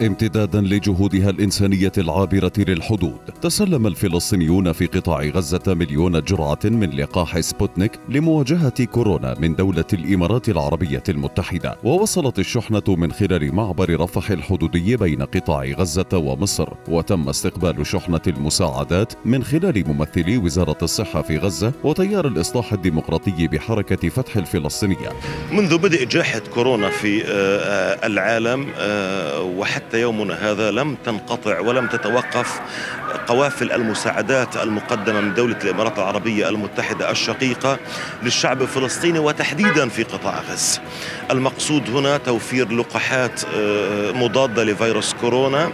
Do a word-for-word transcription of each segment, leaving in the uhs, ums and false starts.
امتدادا لجهودها الإنسانية العابرة للحدود، تسلم الفلسطينيون في قطاع غزة مليون جرعة من لقاح سبوتنيك لمواجهة كورونا من دولة الإمارات العربية المتحدة. ووصلت الشحنة من خلال معبر رفح الحدودي بين قطاع غزة ومصر، وتم استقبال شحنة المساعدات من خلال ممثلي وزارة الصحة في غزة وتيار الإصلاح الديمقراطي بحركة فتح الفلسطينية. منذ بدء جائحة كورونا في العالم وحتى يومنا هذا لم تنقطع ولم تتوقف قوافل المساعدات المقدمة من دولة الإمارات العربية المتحدة الشقيقة للشعب الفلسطيني وتحديدا في قطاع غزة. المقصود هنا توفير لقاحات مضادة لفيروس كورونا،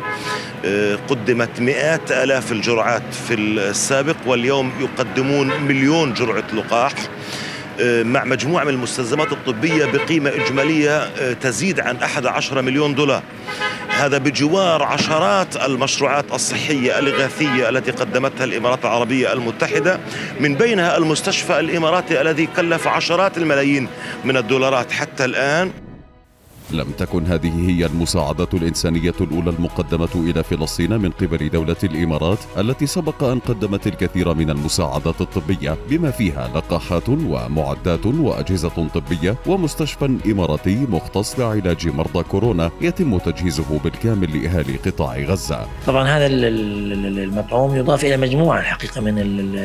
قدمت مئات آلاف الجرعات في السابق، واليوم يقدمون مليون جرعة لقاح مع مجموعة من المستلزمات الطبية بقيمة إجمالية تزيد عن أحد عشر مليون دولار. هذا بجوار عشرات المشروعات الصحية الإغاثية التي قدمتها الإمارات العربية المتحدة، من بينها المستشفى الإماراتي الذي كلف عشرات الملايين من الدولارات حتى الآن. لم تكن هذه هي المساعدة الإنسانية الأولى المقدمة إلى فلسطين من قبل دولة الإمارات، التي سبق أن قدمت الكثير من المساعدات الطبية بما فيها لقاحات ومعدات وأجهزة طبية ومستشفى إماراتي مختص لعلاج مرضى كورونا يتم تجهيزه بالكامل لأهالي قطاع غزة. طبعا هذا المطعوم يضاف إلى مجموعة الحقيقة من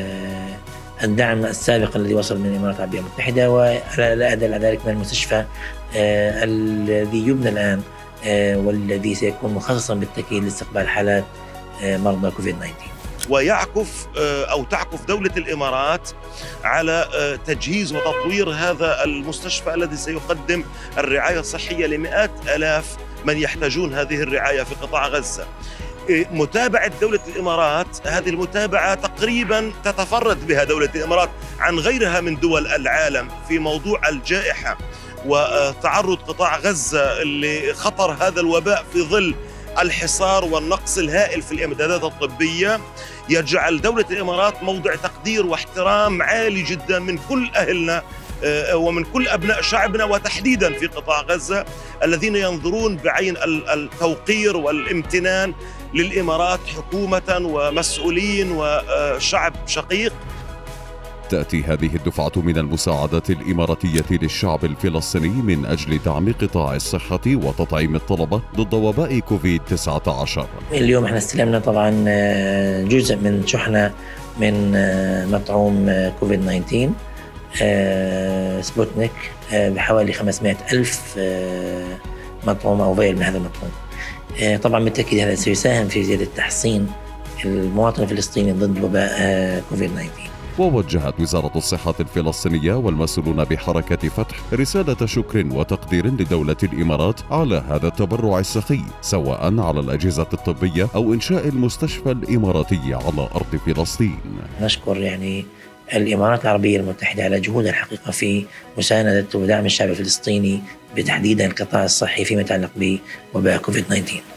الدعم السابق الذي وصل من الإمارات العربية المتحدة، ولا أدل على ذلك من المستشفى آه الذي يبنى الآن آه والذي سيكون مخصصا بالتأكيد لاستقبال حالات آه مرضى كوفيد تسعة عشر. ويعكف آه أو تعكف دولة الإمارات على آه تجهيز وتطوير هذا المستشفى الذي سيقدم الرعاية الصحية لمئات آلاف من يحتاجون هذه الرعاية في قطاع غزة. متابعة دولة الإمارات، هذه المتابعة تقريبا تتفرد بها دولة الإمارات عن غيرها من دول العالم في موضوع الجائحة وتعرض قطاع غزة لخطر هذا الوباء في ظل الحصار والنقص الهائل في الإمدادات الطبية، يجعل دولة الإمارات موضع تقدير واحترام عالي جدا من كل أهلنا ومن كل أبناء شعبنا، وتحديدا في قطاع غزة الذين ينظرون بعين التوقير والامتنان للإمارات حكومة ومسؤولين وشعب شقيق. تأتي هذه الدفعة من المساعدات الإماراتية للشعب الفلسطيني من أجل دعم قطاع الصحة وتطعيم الطلبة ضد وباء كوفيد تسعة عشر. اليوم احنا استلمنا طبعا جزء من شحنة من مطعوم كوفيد تسعة عشر سبوتنيك بحوالي خمسمائة ألف مطعوم أو فيل من هذا المطعوم. طبعا بالتأكيد هذا سيساهم في زيادة تحصين المواطن الفلسطيني ضد وباء كوفيد تسعة عشر. ووجهت وزارة الصحة الفلسطينية والمسؤولون بحركة فتح رسالة شكر وتقدير لدولة الإمارات على هذا التبرع السخي، سواء على الأجهزة الطبية أو إنشاء المستشفى الإماراتي على أرض فلسطين. نشكر يعني الإمارات العربية المتحدة على جهودها الحقيقة في مساندة ودعم الشعب الفلسطيني، بتحديدا القطاع الصحي فيما يتعلق بوباء كوفيد تسعة عشر.